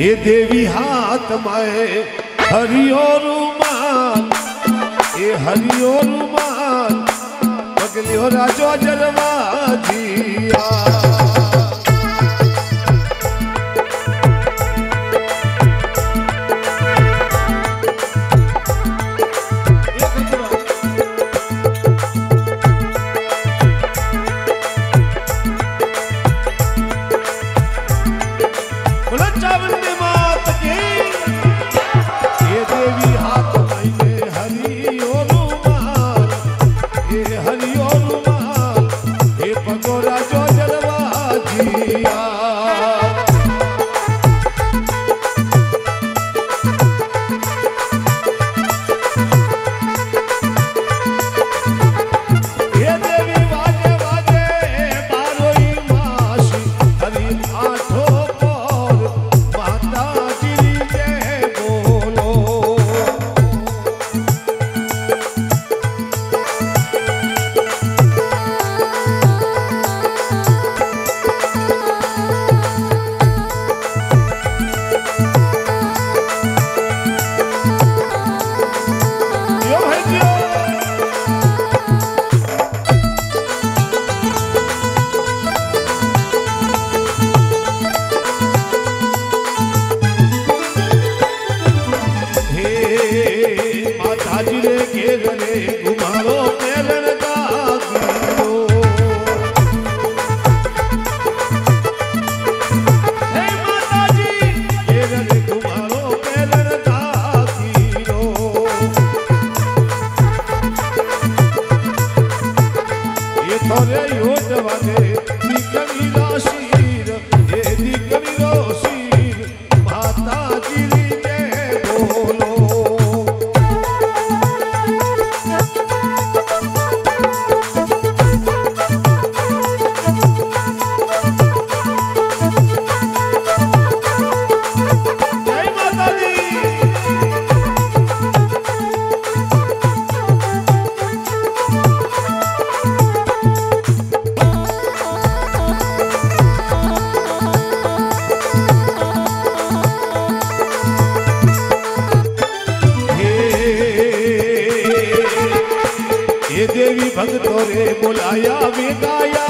ये देवी हाथ में हरियो रुमाल, ये हरियो रुमाल पगलियो राजो जलवा जिया। भक्तों रे बुलाया वे गाया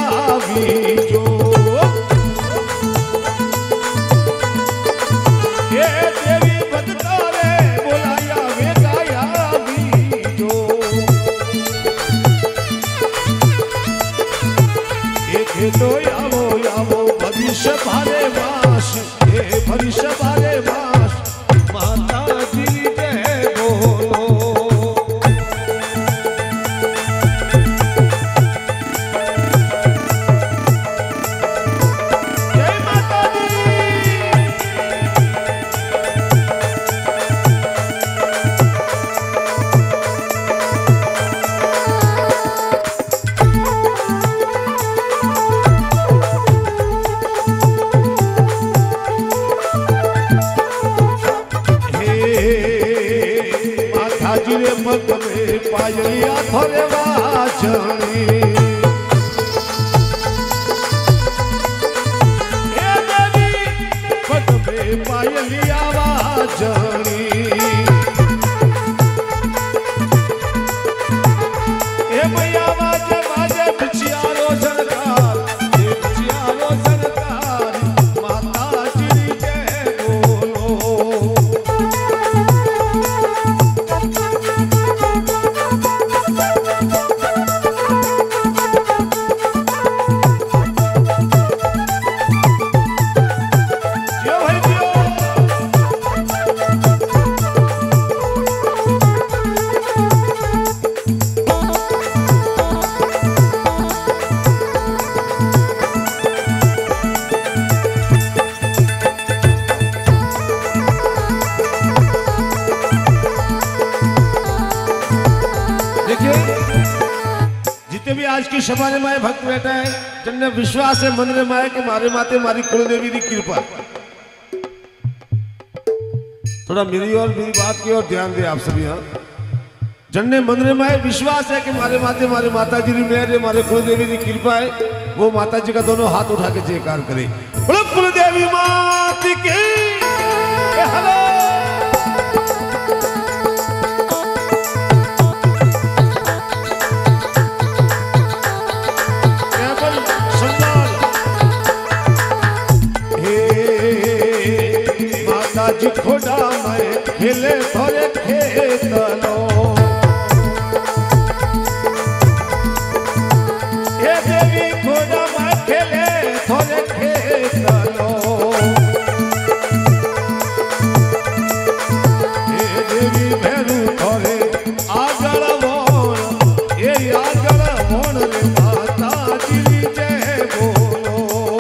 भी जो, ये देवी भक्तों रे बुलाया वे गाया भी जो, ये तो यावो यावो भविष्य भारे वास, ये भविष्य भारे वास माता जी जय बोलो। पग में पायलिया थोड़े वाजनी, पग में पायलिया वाजनी, भैया वाजे वाजे बिछियारो जनकार, बिछियारो जनकार माता जी जय बोलो। जितने भी आज की सभा में माए भक्त बैठा है, जिनने विश्वास है मन में माए कि मारे माते मारी कुलदेवी की कृपा। थोड़ा मेरी और मेरी बात की ओर ध्यान दे आप सभी। हाँ, जिनने मन में माए विश्वास है कि मारे माते मारे माता जी की मेहर है, मारे कुलदेवी की कृपा है, वो माता जी का दोनों हाथ उठा के जयकार करे। कुलदेवी माता की माता जी खोड़ा में खेले थोड़े खेतलो ये देवी खोड़ा में खेले थोड़े खेतलो ये देवी भैरू थोड़े आगल मोण ये आगल मोण रे माता जी जय बोलो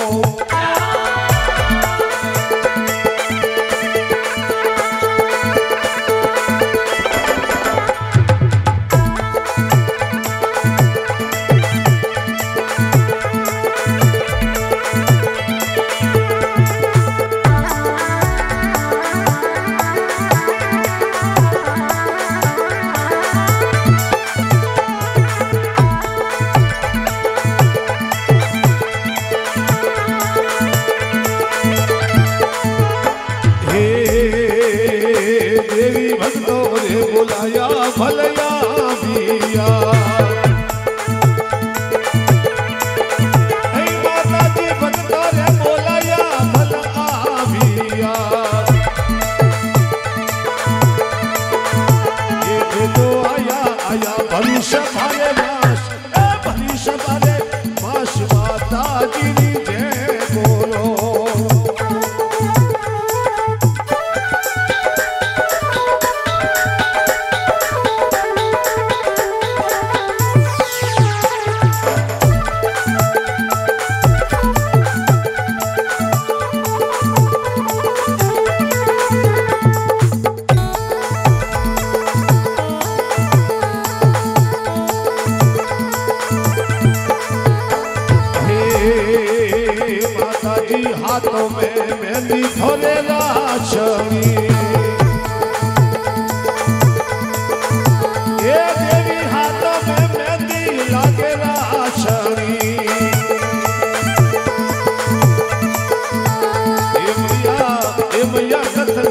बुलाया भलया बिया माता जी भक्तों ने बोलाया भला बिया ये तो आया आया भविष्य वाले मास माता जी जय बोलो हाथों में मेहंदी थोड़े राशनी ये देवी हाथों में मेहंदी लागे राशनी ए मैया कथन